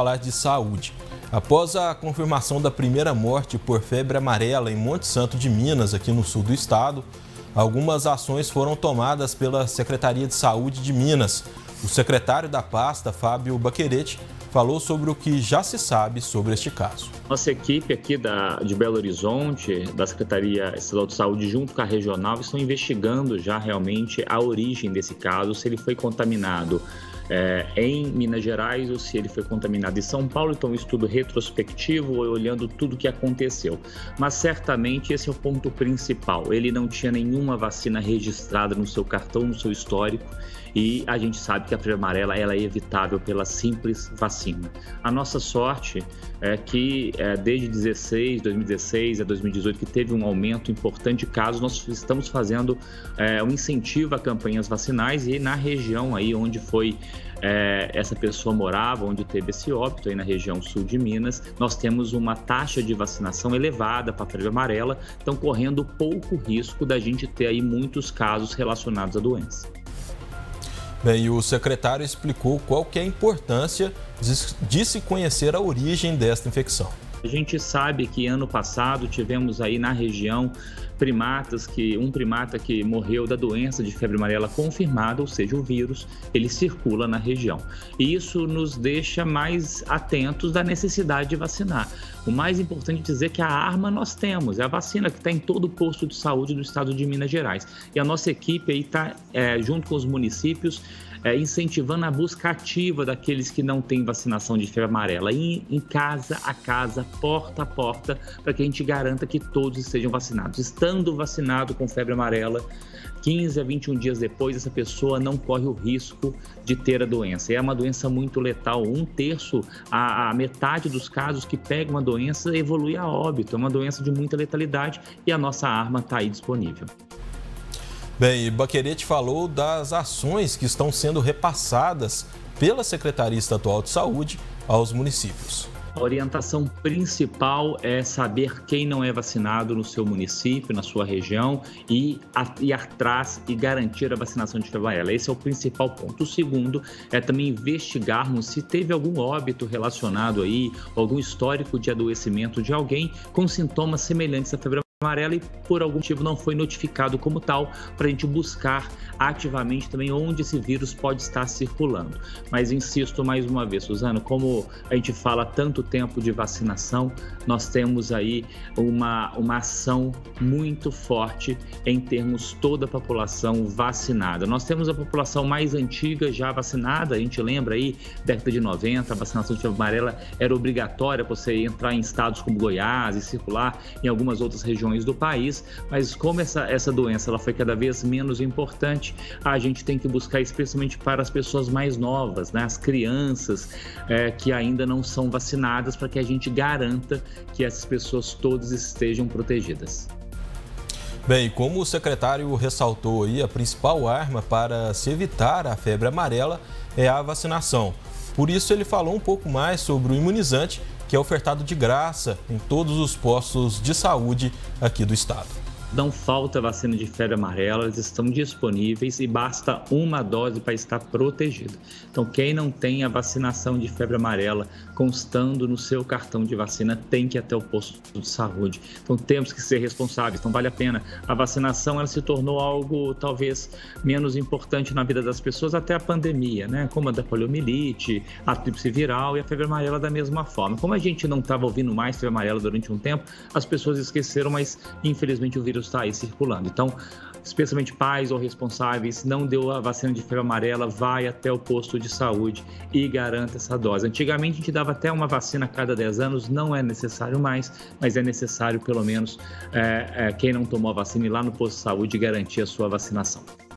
falar de saúde. Após a confirmação da primeira morte por febre amarela em Monte Santo de Minas, aqui no sul do estado, algumas ações foram tomadas pela Secretaria de Saúde de Minas. O secretário da pasta, Fábio Baquerete, falou sobre o que já se sabe sobre este caso. Nossa equipe aqui de Belo Horizonte, da Secretaria Estadual de Saúde, junto com a regional, estão investigando já realmente a origem desse caso, se ele foi contaminado em Minas Gerais ou se ele foi contaminado em São Paulo. Então, um estudo retrospectivo, olhando tudo o que aconteceu. Mas, certamente, esse é o ponto principal. Ele não tinha nenhuma vacina registrada no seu cartão, no seu histórico, e a gente sabe que a febre amarela ela é evitável pela simples vacina. A nossa sorte é que desde 2016 a 2018, que teve um aumento importante de casos, nós estamos fazendo um incentivo a campanhas vacinais, e na região aí onde foi essa pessoa morava, onde teve esse óbito, aí na região sul de Minas, nós temos uma taxa de vacinação elevada para a febre amarela, então correndo pouco risco da gente ter aí muitos casos relacionados à doença. Bem, o secretário explicou qual que é a importância de se conhecer a origem desta infecção. A gente sabe que ano passado tivemos aí na região um primata que morreu da doença de febre amarela confirmada, ou seja, o vírus, ele circula na região. E isso nos deixa mais atentos da necessidade de vacinar. O mais importante é dizer que a arma nós temos, é a vacina que está em todo o posto de saúde do estado de Minas Gerais. E a nossa equipe aí está, junto com os municípios, incentivando a busca ativa daqueles que não têm vacinação de febre amarela, em casa a casa, porta a porta, para que a gente garanta que todos estejam vacinados. Estando vacinado com febre amarela, 15 a 21 dias depois, essa pessoa não corre o risco de ter a doença. É uma doença muito letal. 1/3 a metade dos casos que pegam a doença evolui a óbito. É uma doença de muita letalidade e a nossa arma está aí disponível. Bem, Baquerete falou das ações que estão sendo repassadas pela Secretaria Estadual de Saúde aos municípios. A orientação principal é saber quem não é vacinado no seu município, na sua região, e ir atrás e garantir a vacinação de febre amarela. Esse é o principal ponto. O segundo é também investigarmos se teve algum óbito relacionado aí, algum histórico de adoecimento de alguém com sintomas semelhantes à febre amarela e por algum motivo não foi notificado como tal, para a gente buscar ativamente também onde esse vírus pode estar circulando. Mas insisto mais uma vez, Suzano, como a gente fala há tanto tempo de vacinação, nós temos aí uma ação muito forte em termos toda a população vacinada. Nós temos a população mais antiga já vacinada, a gente lembra aí, década de 90, a vacinação de febre amarela era obrigatória para você entrar em estados como Goiás e circular em algumas outras regiões do país, mas como essa doença ela foi cada vez menos importante, a gente tem que buscar especialmente para as pessoas mais novas, né? As crianças que ainda não são vacinadas, para que a gente garanta que essas pessoas todas estejam protegidas. Bem, como o secretário ressaltou aí, a principal arma para se evitar a febre amarela é a vacinação. Por isso ele falou um pouco mais sobre o imunizante, que é ofertado de graça em todos os postos de saúde aqui do estado. Não falta vacina de febre amarela, elas estão disponíveis e basta uma dose para estar protegido. Então, quem não tem a vacinação de febre amarela constando no seu cartão de vacina tem que ir até o posto de saúde. Então, temos que ser responsáveis, então vale a pena. A vacinação ela se tornou algo talvez menos importante na vida das pessoas até a pandemia, né? Como a da poliomielite, a tríplice viral e a febre amarela da mesma forma. Como a gente não estava ouvindo mais febre amarela durante um tempo, as pessoas esqueceram, mas infelizmente o vírus está aí circulando. Então, especialmente pais ou responsáveis, não deu a vacina de febre amarela, vai até o posto de saúde e garanta essa dose. Antigamente a gente dava até uma vacina a cada 10 anos, não é necessário mais, mas é necessário pelo menos quem não tomou a vacina ir lá no posto de saúde e garantir a sua vacinação.